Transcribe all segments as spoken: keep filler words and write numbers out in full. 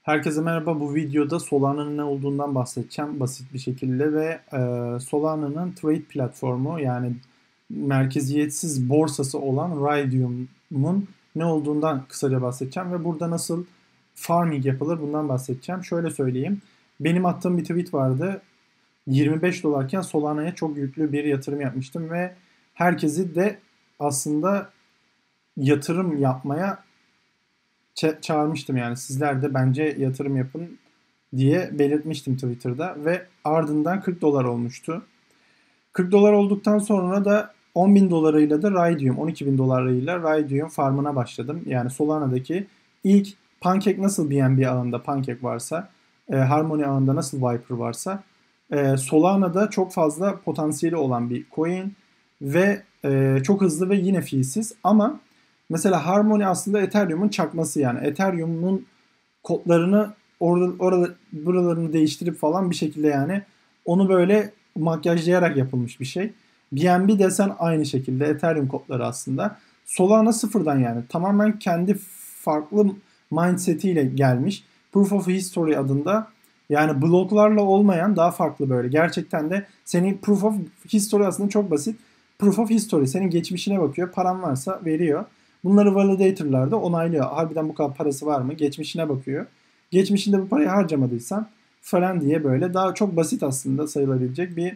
Herkese merhaba. Bu videoda Solana'nın ne olduğundan bahsedeceğim basit bir şekilde ve e, Solana'nın trade platformu yani merkeziyetsiz borsası olan Raydium'un ne olduğundan kısaca bahsedeceğim ve burada nasıl farming yapılır bundan bahsedeceğim. Şöyle söyleyeyim. Benim attığım bir tweet vardı. yirmi beş dolarken Solana'ya çok yüklü bir yatırım yapmıştım ve herkesi de aslında yatırım yapmaya ça- çağırmıştım yani sizler de bence yatırım yapın diye belirtmiştim Twitter'da ve ardından kırk dolar olmuştu. kırk dolar olduktan sonra da on bin dolarıyla da Raydium, on iki bin dolarıyla Raydium farmına başladım. Yani Solana'daki ilk Pancake nasıl B N B ağında Pancake varsa, e, Harmony ağında nasıl Viper varsa, e, Solana'da çok fazla potansiyeli olan bir coin ve e, çok hızlı ve yine feesiz ama mesela Harmony aslında Ethereum'un çakması yani. Ethereum'un kodlarını orada, orada buralarını değiştirip falan bir şekilde yani onu böyle makyajlayarak yapılmış bir şey. B N B desen aynı şekilde Ethereum kodları aslında. Solana sıfırdan yani tamamen kendi farklı mindsetiyle gelmiş. Proof of History adında yani bloklarla olmayan daha farklı böyle. Gerçekten de senin Proof of History aslında çok basit. Proof of History senin geçmişine bakıyor. Paran varsa veriyor. Bunları validator'lar da onaylıyor. Harbiden bu kadar parası var mı? Geçmişine bakıyor. Geçmişinde bu parayı harcamadıysan falan diye böyle daha çok basit aslında sayılabilecek bir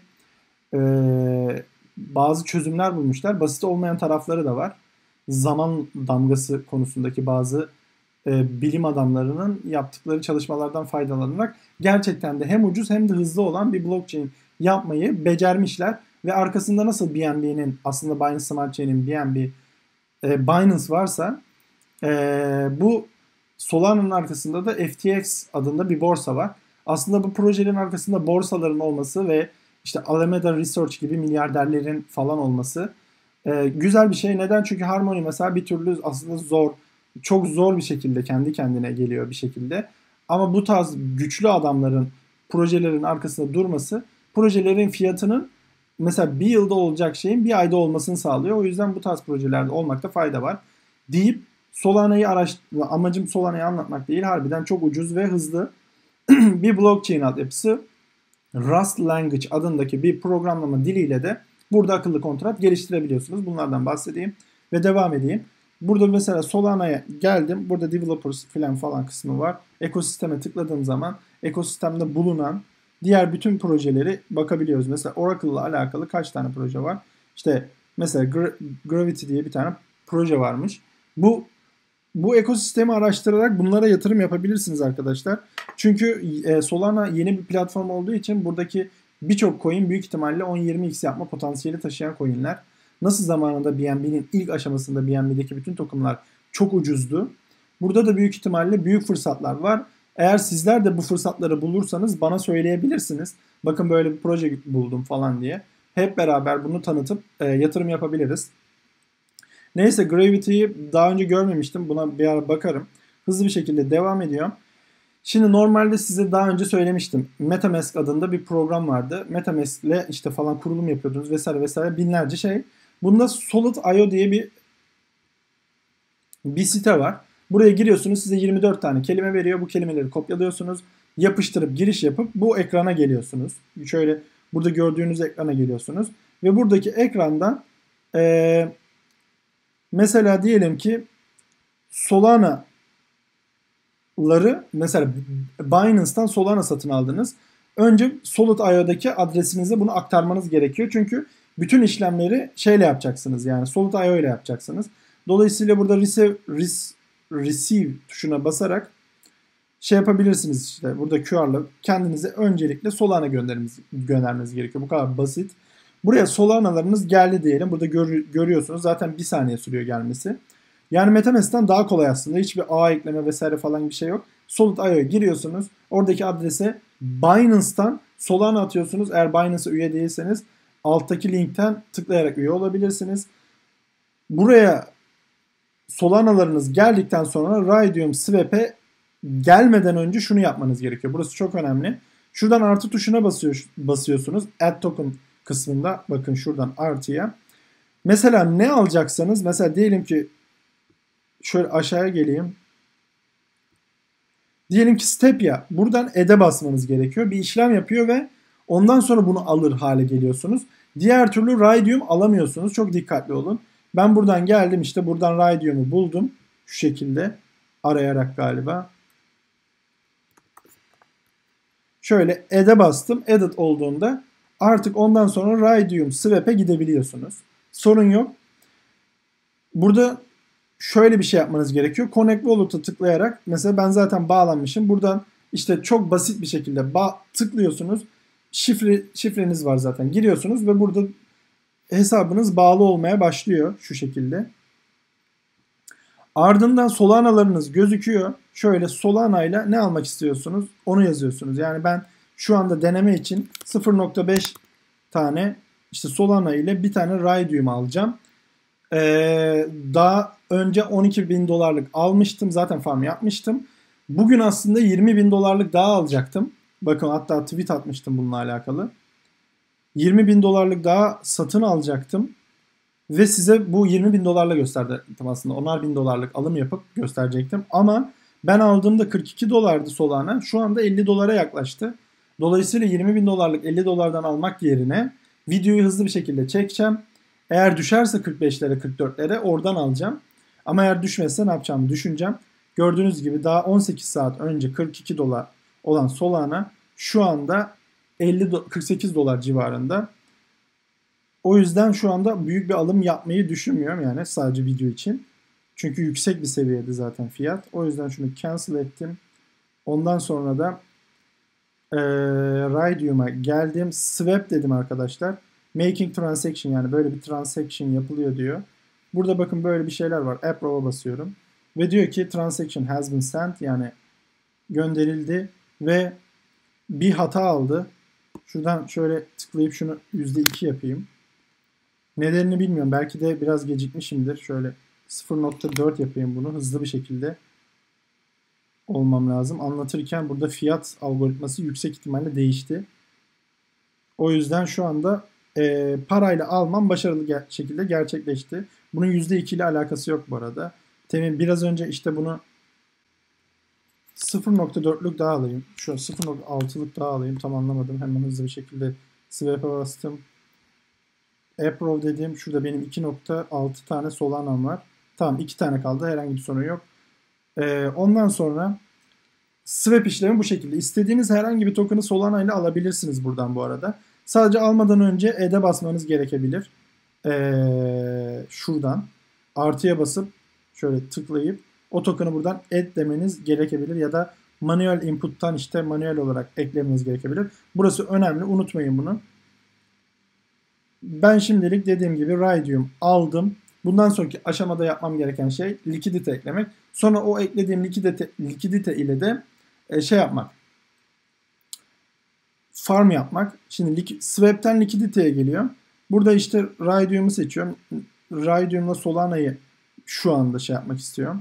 e, bazı çözümler bulmuşlar. Basit olmayan tarafları da var. Zaman damgası konusundaki bazı e, bilim adamlarının yaptıkları çalışmalardan faydalanarak gerçekten de hem ucuz hem de hızlı olan bir blockchain yapmayı becermişler ve arkasında nasıl B N B'nin aslında Binance Smart Chain'in B N B e, Binance varsa e, bu Solana'nın arkasında da F T X adında bir borsa var. Aslında bu projelerin arkasında borsaların olması ve işte Alameda Research gibi milyarderlerin falan olması e, güzel bir şey. Neden? Çünkü Harmony mesela bir türlü aslında zor, çok zor bir şekilde kendi kendine geliyor bir şekilde. Ama bu tarz güçlü adamların projelerin arkasında durması projelerin fiyatının mesela bir yılda olacak şeyin bir ayda olmasını sağlıyor. O yüzden bu tarz projelerde olmakta fayda var deyip Solana'yı araştırma amacım Solana'yı anlatmak değil. Harbiden çok ucuz ve hızlı bir blockchain altyapısı. Rust Language adındaki bir programlama diliyle de burada akıllı kontrat geliştirebiliyorsunuz. Bunlardan bahsedeyim ve devam edeyim. Burada mesela Solana'ya geldim. Burada developers falan falan kısmı var. Ekosisteme tıkladığım zaman ekosistemde bulunan diğer bütün projeleri bakabiliyoruz. Mesela Oracle'la alakalı kaç tane proje var? İşte mesela Gra- Gravity diye bir tane proje varmış. Bu bu ekosistemi araştırarak bunlara yatırım yapabilirsiniz arkadaşlar. Çünkü e, Solana yeni bir platform olduğu için buradaki birçok coin büyük ihtimalle on yirmi x yapma potansiyeli taşıyan coinler. Nasıl zamanında B N B'nin ilk aşamasında B N B'deki bütün tokenlar çok ucuzdu. Burada da büyük ihtimalle büyük fırsatlar var. Eğer sizler de bu fırsatları bulursanız bana söyleyebilirsiniz. Bakın böyle bir proje buldum falan diye. Hep beraber bunu tanıtıp e, yatırım yapabiliriz. Neyse Gravity'yi daha önce görmemiştim. Buna bir ara bakarım. Hızlı bir şekilde devam ediyorum. Şimdi normalde size daha önce söylemiştim. MetaMask adında bir program vardı. MetaMask ile işte falan kurulum yapıyordunuz vesaire vesaire binlerce şey. Bunda Solid nokta io diye bir bir site var. Buraya giriyorsunuz, size yirmi dört tane kelime veriyor. Bu kelimeleri kopyalıyorsunuz. Yapıştırıp giriş yapıp bu ekrana geliyorsunuz. Şöyle burada gördüğünüz ekrana geliyorsunuz. Ve buradaki ekrandan ee, mesela diyelim ki Solana'ları mesela Binance'tan Solana satın aldınız. Önce Solid nokta io'daki adresinize bunu aktarmanız gerekiyor. Çünkü bütün işlemleri şeyle yapacaksınız yani Solid nokta io ile yapacaksınız. Dolayısıyla burada receive, receive tuşuna basarak şey yapabilirsiniz işte burada Q R'la kendinize öncelikle Solana göndermeniz, göndermeniz gerekiyor. Bu kadar basit. Buraya Solana'larınız geldi diyelim. Burada gör, görüyorsunuz. Zaten bir saniye sürüyor gelmesi. Yani MetaMask'ten daha kolay aslında. Hiçbir ağ ekleme vesaire falan bir şey yok. Solid nokta io'ya giriyorsunuz. Oradaki adrese Binance'tan Solana atıyorsunuz. Eğer Binance'a üye değilseniz alttaki linkten tıklayarak üye olabilirsiniz. Buraya Solana'larınız geldikten sonra Raydium Swap'e gelmeden önce şunu yapmanız gerekiyor. Burası çok önemli. Şuradan artı tuşuna basıyor, basıyorsunuz. Add token kısmında bakın şuradan artıya. Mesela ne alacaksanız mesela diyelim ki şöyle aşağıya geleyim. Diyelim ki Stepya. Buradan add'e basmanız gerekiyor. Bir işlem yapıyor ve ondan sonra bunu alır hale geliyorsunuz. Diğer türlü Rhodium alamıyorsunuz. Çok dikkatli olun. Ben buradan geldim, işte buradan Rhodium'u buldum. Şu şekilde arayarak galiba. Şöyle add'e bastım. Added olduğunda artık ondan sonra Rhodium swap'e gidebiliyorsunuz. Sorun yok. Burada şöyle bir şey yapmanız gerekiyor. Connect Wallet'a tıklayarak, mesela ben zaten bağlanmışım. Buradan işte çok basit bir şekilde ba- tıklıyorsunuz. Şifre, şifreniz var zaten. Giriyorsunuz ve burada hesabınız bağlı olmaya başlıyor şu şekilde. Ardından Solana'larınız gözüküyor. Şöyle Solana ile ne almak istiyorsunuz onu yazıyorsunuz. Yani ben şu anda deneme için sıfır nokta beş tane işte Solana ile bir tane Rhodium alacağım. Ee, daha önce on iki bin dolarlık almıştım. Zaten farm yapmıştım. Bugün aslında yirmi bin dolarlık daha alacaktım. Bakın hatta tweet atmıştım bununla alakalı. yirmi bin dolarlık daha satın alacaktım. Ve size bu yirmi bin dolarla gösterdim aslında. onar bin dolarlık alım yapıp gösterecektim. Ama ben aldığımda kırk iki dolardı Solana. Şu anda elli dolara yaklaştı. Dolayısıyla yirmi bin dolarlık elli dolardan almak yerine videoyu hızlı bir şekilde çekeceğim. Eğer düşerse kırk beşlere kırk dörtlere oradan alacağım. Ama eğer düşmezse ne yapacağımı düşüneceğim. Gördüğünüz gibi daha on sekiz saat önce kırk iki dolar olan Solana şu anda elli kırk sekiz dolar civarında. O yüzden şu anda büyük bir alım yapmayı düşünmüyorum, yani sadece video için. Çünkü yüksek bir seviyede zaten fiyat. O yüzden şunu cancel ettim. Ondan sonra da e, Rhodium'a geldim. Swap dedim arkadaşlar. Making transaction, yani böyle bir transaction yapılıyor diyor. Burada bakın böyle bir şeyler var. Approve'a basıyorum. Ve diyor ki transaction has been sent, yani gönderildi ve bir hata aldı. Şuradan şöyle tıklayıp şunu yüzde iki yapayım. Nedenini bilmiyorum. Belki de biraz gecikmişimdir. Şöyle sıfır nokta dört yapayım bunu. Hızlı bir şekilde olmam lazım. Anlatırken burada fiyat algoritması yüksek ihtimalle değişti. O yüzden şu anda e, parayla almam başarılı ger- şekilde gerçekleşti. Bunun yüzde iki ile alakası yok bu arada. Temin biraz önce işte bunu sıfır nokta dörtlük daha alayım. Şu sıfır nokta altılık daha alayım. Tam anlamadım. Hemen hızlı bir şekilde swap'e bastım. Approve dediğim şurada benim iki nokta altı tane Solana'm var. Tamam, iki tane kaldı. Herhangi bir sorun yok. Ee, ondan sonra swap işlemi bu şekilde. İstediğiniz herhangi bir token'ı Solana ile alabilirsiniz buradan bu arada. Sadece almadan önce add'e basmanız gerekebilir. Ee, şuradan artıya basıp şöyle tıklayıp o token'ı buradan add demeniz gerekebilir ya da manuel input'tan işte manuel olarak eklemeniz gerekebilir. Burası önemli. Unutmayın bunu. Ben şimdilik dediğim gibi Rhodium aldım. Bundan sonraki aşamada yapmam gereken şey likidite eklemek. Sonra o eklediğim likidite, likidite ile de e, şey yapmak. Farm yapmak. Şimdi swap'ten likiditeye geliyor. Burada işte Rhodium'u seçiyorum. Rhodium'la Solana'yı şu anda şey yapmak istiyorum.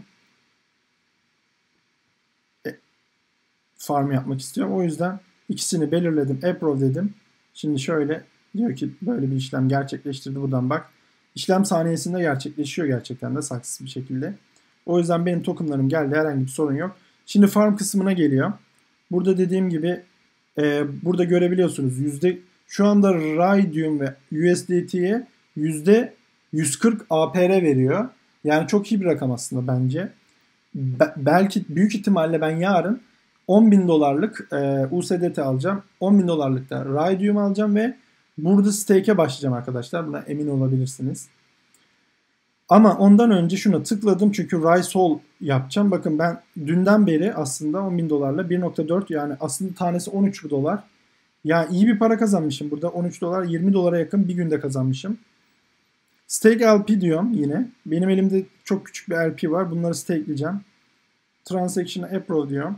E, farm yapmak istiyorum. O yüzden ikisini belirledim. Approve dedim. Şimdi şöyle diyor ki böyle bir işlem gerçekleştirdi. Buradan bak. İşlem saniyesinde gerçekleşiyor gerçekten de saksız bir şekilde. O yüzden benim tokenlarım geldi. Herhangi bir sorun yok. Şimdi farm kısmına geliyor. Burada dediğim gibi e, burada görebiliyorsunuz. Yüzde, şu anda Rhodium ve U S D T'ye yüzde yüz kırk A P R veriyor. Yani çok iyi bir rakam aslında bence. Be- belki büyük ihtimalle ben yarın on bin dolarlık e, U S D T alacağım. on bin dolarlık da Rhodium alacağım ve burada stake'e başlayacağım arkadaşlar. Buna emin olabilirsiniz. Ama ondan önce şuna tıkladım çünkü Rhysol yapacağım. Bakın ben dünden beri aslında on bin dolarla bir nokta dört, yani aslında tanesi on üç dolar. Ya iyi bir para kazanmışım burada. on üç dolar, yirmi dolara yakın bir günde kazanmışım. Stake L P diyorum yine. Benim elimde çok küçük bir L P var. Bunları stakeleyeceğim. Transaction'a approve diyorum.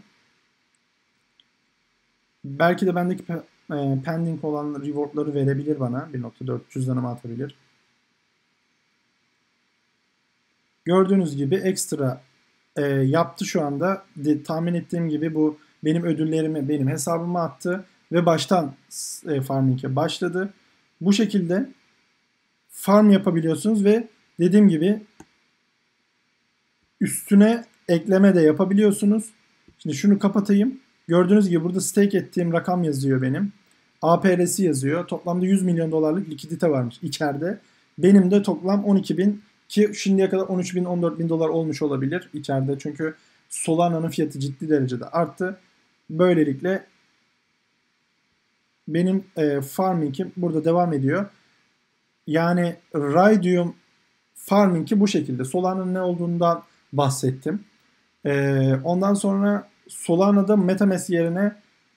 Belki de bendeki e, pending olan rewardları verebilir bana. bir nokta dört cüzdanıma atabilir. Gördüğünüz gibi ekstra e, yaptı şu anda. De, tahmin ettiğim gibi bu benim ödüllerimi benim hesabıma attı ve baştan e, farming'e başladı. Bu şekilde farm yapabiliyorsunuz ve dediğim gibi üstüne ekleme de yapabiliyorsunuz. Şimdi şunu kapatayım. Gördüğünüz gibi burada stake ettiğim rakam yazıyor benim. A P R'si yazıyor. Toplamda yüz milyon dolarlık likidite varmış içeride. Benim de toplam on iki bin, ki şimdiye kadar on üç bin on dört bin dolar olmuş olabilir içeride. Çünkü Solana'nın fiyatı ciddi derecede arttı. Böylelikle benim e, farming'im burada devam ediyor. Yani Raydium farming'i bu şekilde. Solana'nın ne olduğundan bahsettim. E, ondan sonra Solana'da MetaMask yerine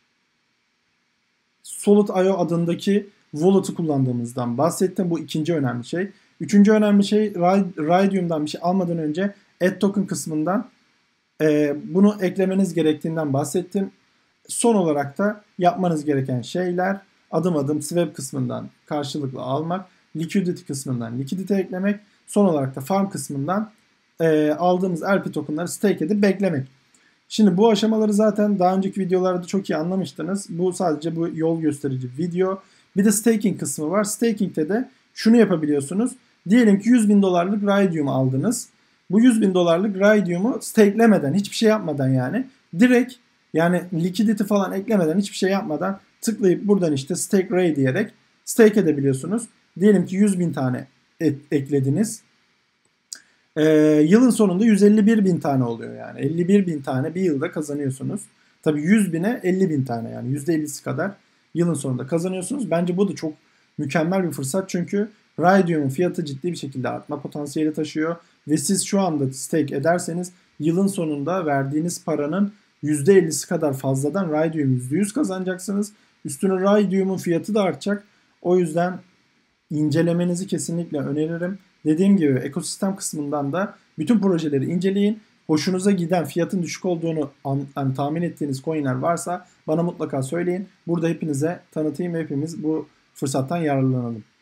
Solid nokta io adındaki wallet'ı kullandığımızdan bahsettim. Bu ikinci önemli şey. Üçüncü önemli şey, Raydium'dan bir şey almadan önce Add Token kısmından e, bunu eklemeniz gerektiğinden bahsettim. Son olarak da yapmanız gereken şeyler adım adım swap kısmından karşılıklı almak, liquidity kısmından liquidity eklemek, son olarak da farm kısmından e, aldığımız L P tokenları stake edip beklemek. Şimdi bu aşamaları zaten daha önceki videolarda çok iyi anlamıştınız. Bu sadece bu yol gösterici video. Bir de staking kısmı var. Staking'de de şunu yapabiliyorsunuz. Diyelim ki yüz bin dolarlık Raydium aldınız. Bu yüz bin dolarlık Raydium'u stakelemeden, hiçbir şey yapmadan yani direkt, yani liquidity falan eklemeden, hiçbir şey yapmadan tıklayıp buradan işte stake ray diyerek stake edebiliyorsunuz. Diyelim ki yüz bin tane et, eklediniz. Ee, yılın sonunda yüz elli bir bin tane oluyor yani. elli bir bin tane bir yılda kazanıyorsunuz. Tabii yüz bine elli bin tane, yani yüzde ellisi kadar yılın sonunda kazanıyorsunuz. Bence bu da çok mükemmel bir fırsat, çünkü Raydium'un fiyatı ciddi bir şekilde artma potansiyeli taşıyor. Ve siz şu anda stake ederseniz yılın sonunda verdiğiniz paranın yüzde ellisi kadar fazladan Raydium yüzde yüz kazanacaksınız. Üstüne Raydium'un fiyatı da artacak. O yüzden incelemenizi kesinlikle öneririm. Dediğim gibi ekosistem kısmından da bütün projeleri inceleyin. Hoşunuza giden, fiyatın düşük olduğunu an, yani tahmin ettiğiniz coinler varsa bana mutlaka söyleyin. Burada hepinize tanıtayım, hepimiz bu fırsattan yararlanalım.